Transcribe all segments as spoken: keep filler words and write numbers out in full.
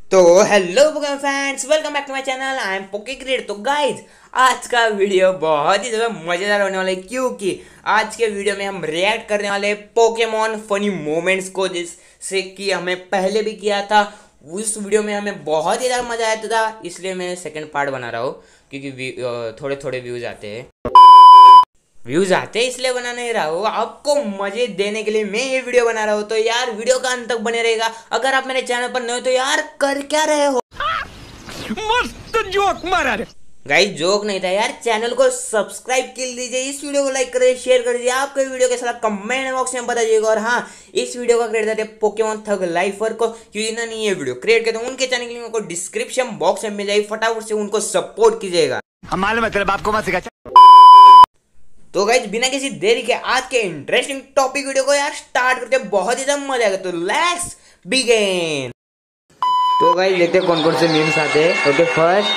तो hello friends, welcome back to my channel. I am PokeCreator. तो guys, आज का वीडियो बहुत ही ज़्यादा मज़ेदार होने वाला है, क्योंकि आज के वीडियो में हम रिएक्ट करने वाले हैं पोकेमॉन फनी मोमेंट्स को, जिससे कि हमें पहले भी किया था। उस वीडियो में हमें बहुत ही ज़्यादा मज़ा आया था, इसलिए मैं सेकंड पार्ट बना रहा हूँ, क्योंकि थोड़े थोड़े व्यूज़ आते हैं व्यूज आते हैं इसलिए बना नहीं रहा हूँ। आपको मजे देने के लिए मैं ये वीडियो बना रहा हूँ। तो यार वीडियो का अंत तक बने रहेगा। अगर आप मेरे चैनल पर नए हो तो यार कर क्या रहे हो। मस्त जोक मारा रे गाइस। जोक नहीं था यार, चैनल को सब्सक्राइब कर लीजिए, इस वीडियो को लाइक करिए, शेयर कर दीजिए। आपके वीडियो के साथ कमेंट बॉक्स में बता दीजिएगा। और हाँ, इस वीडियो का क्रेडिट देते पोकेमॉन थग लाइफर को, क्योंकि इन्होंने ये वीडियो क्रिएट किया। तो उनके चैनल की लिंक को डिस्क्रिप्शन बॉक्स में मिल जाएगी, फटाफट से उनको सपोर्ट कीजिएगा। हम मालूम है तेरे बाप को मत सिखा। तो गाइज, बिना किसी देरी के आज के इंटरेस्टिंग टॉपिक वीडियो को यार स्टार्ट करते हैं। बहुत ही ज्यादा मजा आएगा। तो लेट्स बिगिन। तो गाइज, देखते हैं कौन कौन से मीम्स आते हैं। ओके, फर्स्ट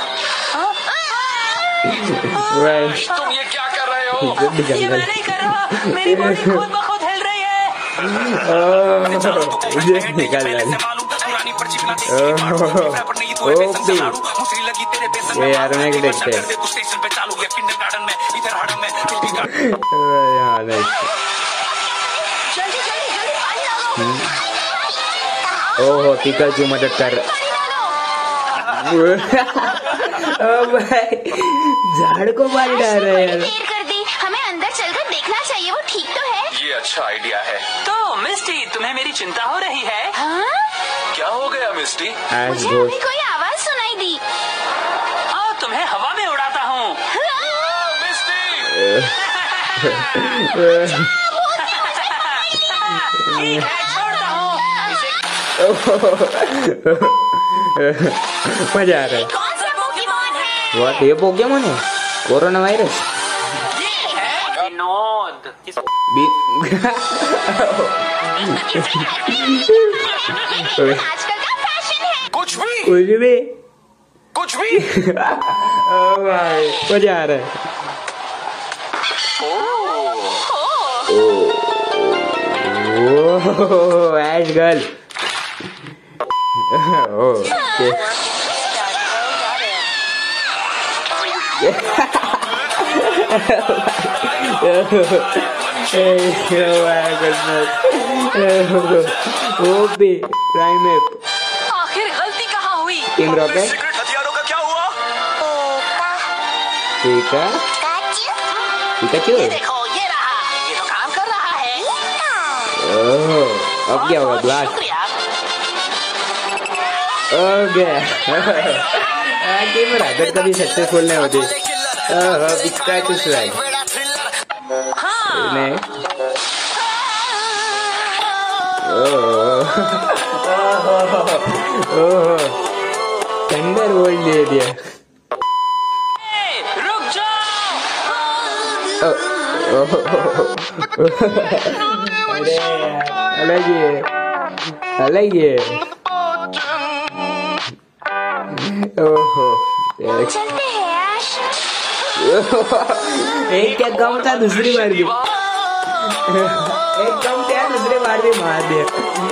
तुम ये क्या कर रहे हो? ये मैं नहीं कर रहा, मेरी बॉडी खुद ब खुद हिल रही है। निकाल ये यार मैं देखते हैं। ओहो, पिकाचू मदद कर। झाड़ को मार डाल रहे हैं यार। कर दी, हमें अंदर चलकर देखना चाहिए, वो ठीक तो है। ये अच्छा आइडिया है। तो मिस्टी, तुम्हें मेरी चिंता हो रही है? हाँ? क्या हो गया मिस्टी? मुझे अभी कोई आवाज सुनाई दी। हाँ, तुम्हें हवा में उड़ाता हूँ। ठीक है, छोड़ता हूँ। मजा आ रहा है। कौन सा पोकेमॉन है? व्हाट, ये पोकेमॉन है? Corona virus. ये है विनोद। आजकल का फैशन है। कुछ भी कुछ भी कुछ भी मजा आ रहा है। Oh, Ash girl. Okay. OP prime app. आखिर गलती कहाँ हुई? Team rocket. सीक्रेट हथियारों का क्या हुआ? ठीक है, पिकाचू। ये देखो, ये रहा, ये तो काम कर रहा है। ओह, अब क्या होगा? ब्लास्ट। शुक्रिया। ओके। गेम रैकेट कभी सक्सेसफुल नहीं होती। Oh, Pikachu swag. हाँ। नहीं। ओह, ओह, थंडर वर्ल्ड दे दिया। ए, रुक जाओ। अरे अलग ही अलग ही। ओहो, चलते हैं ऐश। एक क्या कम था, दूसरी बार भी एक कम था, दूसरी बार भी मार दिया।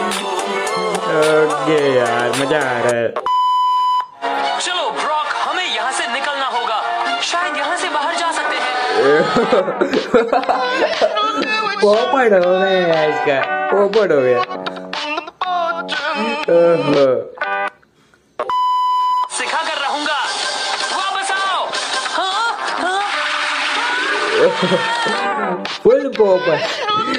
ओके यार, मजा आ रहा है। चलो ब्रॉक, हमें यहाँ से निकलना होगा। शायद यहाँ से बाहर जा सकते हैं। पोपट हो गया इसका, पोपट हो गया। सिखा कर रहूंगा। वापस आओ। हाँ? हाँ? फुल पोपट।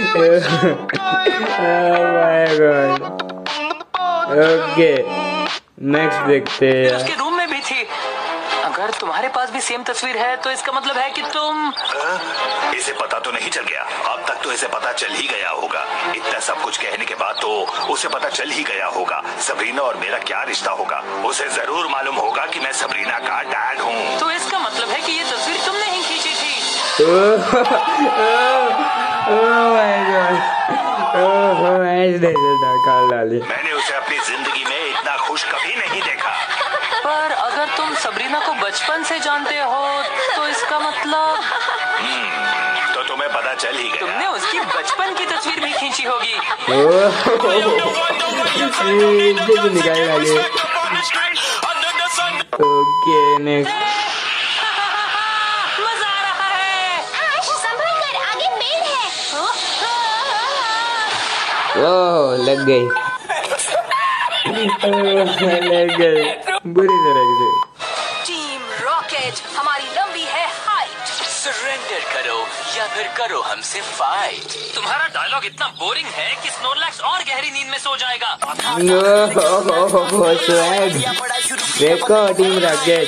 My God. ओके, नेक्स्ट देखते हैं। उसके रूम में भी थी। अगर तुम्हारे पास भी सेम तस्वीर है तो इसका मतलब है कि तुम। आ, इसे पता तो नहीं चल गया? अब तक तो इसे पता चल ही गया होगा। इतना सब कुछ कहने के बाद तो उसे पता चल ही गया होगा सबरीना और मेरा क्या रिश्ता होगा। उसे जरूर मालूम होगा कि मैं सबरीना का डैड हूँ। तो इसका मतलब है कि ये तस्वीर तुमने ही खींची थी। मैंने उसे अपनी जिंदगी में इतना खुश कभी नहीं देखा। पर अगर तुम सबरीना को बचपन से जानते हो तो इसका मतलब। तो तुम्हें पता चल ही गया। तुमने उसकी बचपन की तस्वीर भी खींची होगी। निकाल ओके नेक्स्ट। मजा आ रहा है। आश संभल कर, आगे पेड़ है। ओह लग गई। लग गई बुरी तरह से। टीम रॉकेट, हमारी लंबी है हाइट। सरेंडर करो या फिर करो हमसे फाइट। तुम्हारा डायलॉग इतना बोरिंग है कि स्नोरलैक्स और गहरी नींद में सो जाएगा। स्वैग देखो टीम रॉकेट।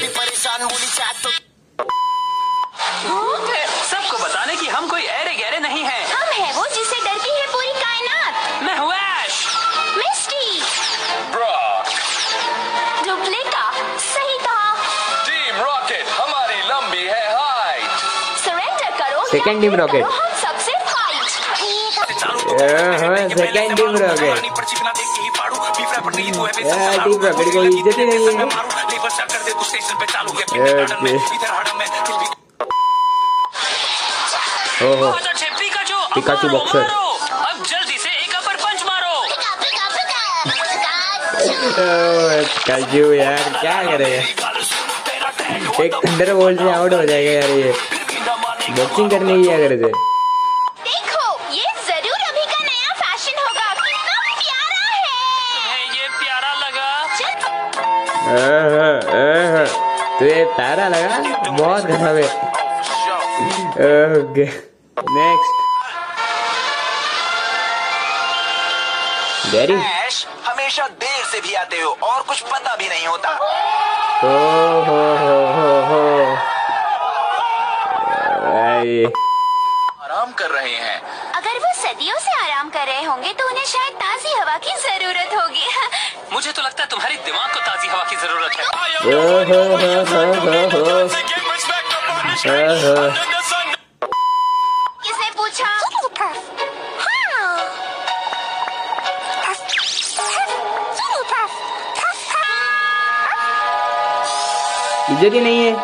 सबको बताने कि हम कोई ऐरे गहरे नहीं हैं। हम है वो जिससे डरती है पूरी कायनात। मैं हूँ ऐश। मिस्टी। ब्रॉक। डुप्लेका सही कहा। टीम रॉकेट, हमारी लंबी है हाइट। सरेंडर करो। Second team rocket. हम सबसे fight. Second team rocket. Team rocket को इज्जत ही नहीं है। ओहो बहुत अच्छे पिकाचू। अब पिकाचू मारो, बॉक्सर। मारो। अब जल्दी से एक अपर पंच मारो। पिकाचू यार क्या करेगा, एक थंडर बोल्ट से आउट हो जाएगा यार। ये बॉक्सिंग करने की क्या करे थे। देखो ये जरूर अभी का नया फैशन होगा। कितना प्यारा है। तुम्हें ये प्यारा लगा? तो ये प्यारा लगा, बहुत खराब है। Okay next. गैरी ऐश, हमेशा देर से भी आते हो और कुछ पता भी नहीं होता। ओ हो हो हो हो आई। आराम कर रहे हैं। अगर वो सदियों से आराम कर रहे होंगे तो उन्हें शायद ताजी हवा की जरूरत होगी। मुझे तो लगता है तुम्हारी दिमाग को ताजी हवा की जरूरत है। ओ हो हो हो हो हो हो। किसने पूछा? इज्जत ही नहीं है।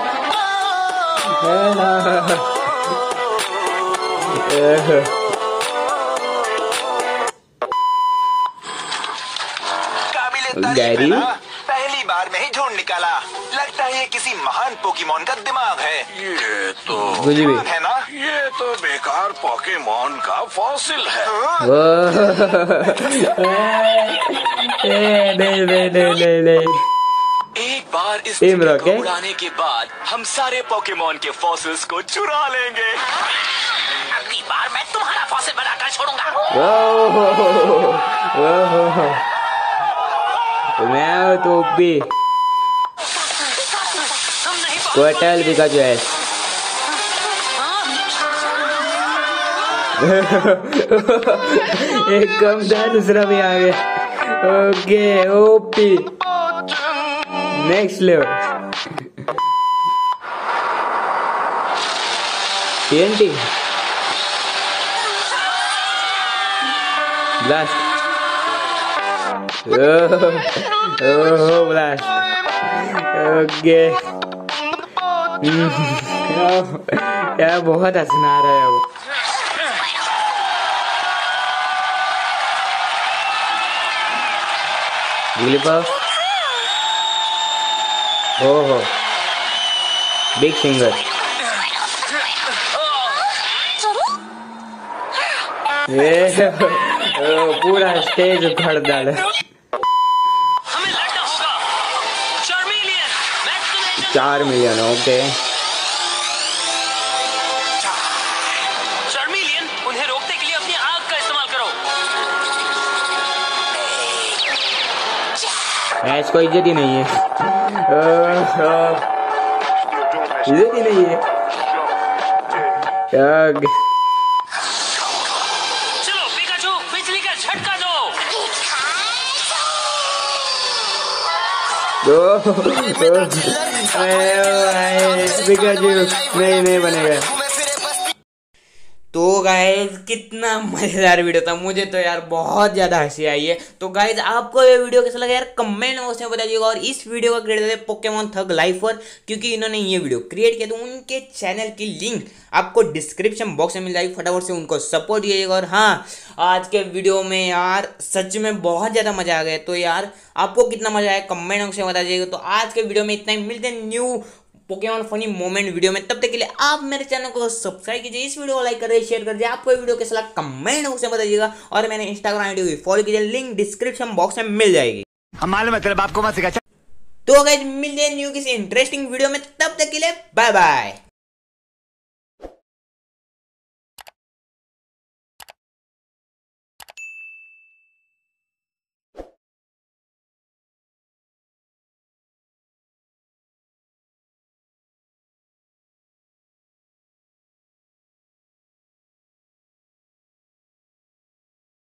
काबिल-ए-तारीफ गैरी? है ना? पहली बार में ही ढूंढ निकाला। लगता है ये किसी महान पोकेमॉन का दिमाग है। ये तो कुछ भी है ना? ये तो बेकार पोकेमॉन का फॉसिल है। नहीं नहीं नहीं नहीं। एक बार इस टीम जगह रॉकेट? को उड़ाने के बाद हम सारे पोकेमॉन के फॉसिल्स को चुरा लेंगे। अगली बार मैं तुम्हारा फॉसिल बनाकर छोड़ूंगा। मैं तो भी हम नहीं कोटल पिकाचू है। एक कम था, दूसरा भी आ गया। Okay OP next level. TNT blast. Oh blast. Okay यार बहुत हंसना आ रहा है वो। ओहो बिग सिंगर। ये पूरा स्टेज उखड़ डाले। हमें लड़ना होगा। चार्मिलियन, मैं तुम्हें चार मिलियन ओके। चार्मिलियन, उन्हें रोकने के लिए अपनी आग का इस्तेमाल करो। ऐश को इज्जत ही नहीं है। इज्जत ही नहीं है। चलो पिकाचू, बिजली का झटका दो। पिकाचू नहीं नहीं बनेगा। तो गाइज कितना मजेदार वीडियो था, मुझे तो यार बहुत ज्यादा हंसी आई है। तो गाइज आपको ये वीडियो कैसा लगा यार कमेंट बॉक्स में बताइएगा। और इस वीडियो का क्रिएटर है पोकेमॉन थग लाइफर, क्योंकि इन्होंने ये वीडियो क्रिएट किया, तो उनके चैनल की लिंक आपको डिस्क्रिप्शन बॉक्स में मिल जाएगी, फटाफट से उनको सपोर्ट कीजिएगा। और हाँ, आज के वीडियो में यार सच में बहुत ज्यादा मजा आ गया। तो यार आपको कितना मजा आया कमेंट बॉक्स में बता दीजिएगा। तो आज के वीडियो में इतना ही, मिलते हैं new Pokemon funny moment video में। तब तक के लिए आप मेरे चैनल को सब्सक्राइब कीजिए, इस वीडियो को लाइक करिए, शेयर करिए। आपको ये वीडियो कैसा लगा कमेंट बॉक्स में बताइएगा। और मैंने इंस्टाग्राम आईडी भी फॉलो कीजिए, लिंक डिस्क्रिप्शन बॉक्स में मिल जाएगी। हम मालूम है तेरे बाप को मत सिखा। तो गाइस मिलते हैं न्यू किसी इंटरेस्टिंग वीडियो में, तब तक के लिए बाय बाय।